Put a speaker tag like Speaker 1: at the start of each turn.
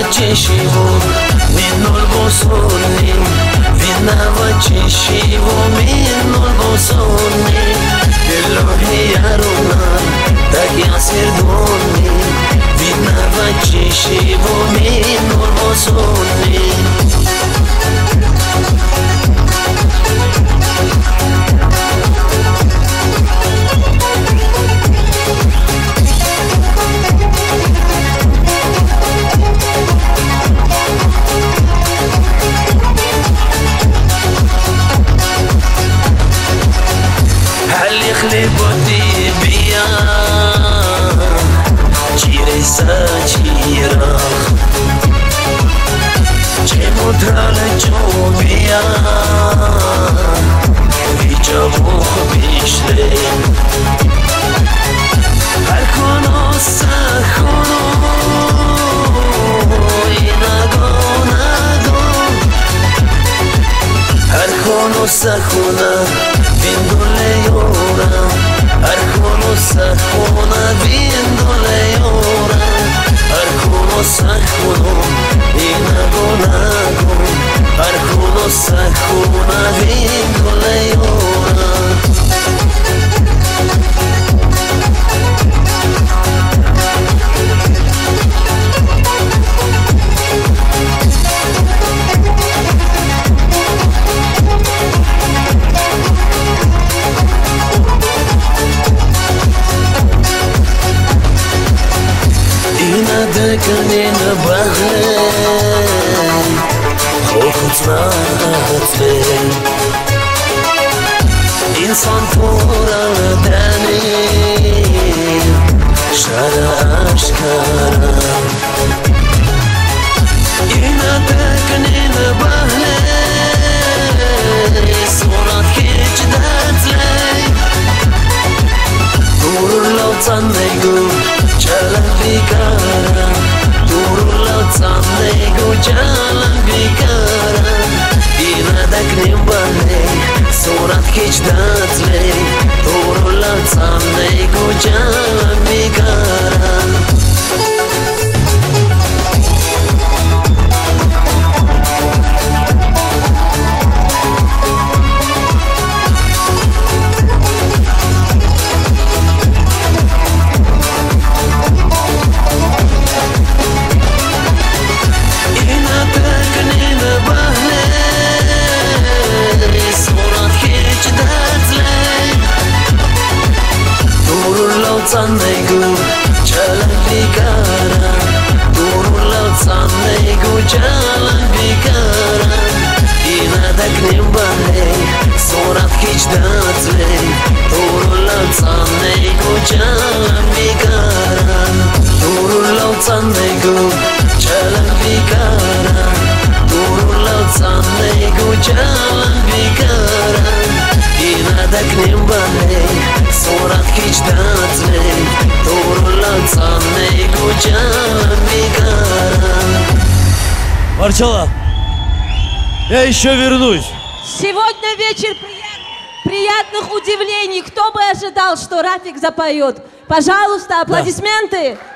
Speaker 1: вачешиво минул босони вина вачешиво минул босони Элохи яруна так я сердони вина вачешиво минул босони Хлеботи бия, чиреса чирах, чему трала чубия, вичавух бишле, архоно сахоно, инаго наго, архоно сахона. Arcono sacona vindo leora Arcono sacono inagonago Arcono sacona vindo leora Kanina bahay Khokut naatay İnsan toradani Şara aşkara İnada kanina bahay Surat keçdatlay Dururlav tannaygu Jalan bikara Dururlav tannaygu Jalan bikara İnadak nimbalay Surat keçdatlay Dururlav tannaygu Jalan bikara Tannaygu jalan bikara Dururlav tannaygu jalan bikara İnadak nimbalay Surat keçdatlay Dururlav tannaygu jalan bikara Dururlav tannaygu jalan bikara Dururlav tannaygu jalan bikara İnadak nimbalay Surat keçdatlay Dururlav tannaygu jalan bikara
Speaker 2: Марчала, я еще вернусь.
Speaker 3: Сегодня вечер приятных удивлений. Кто бы ожидал, что Рафик запоет? Пожалуйста, аплодисменты.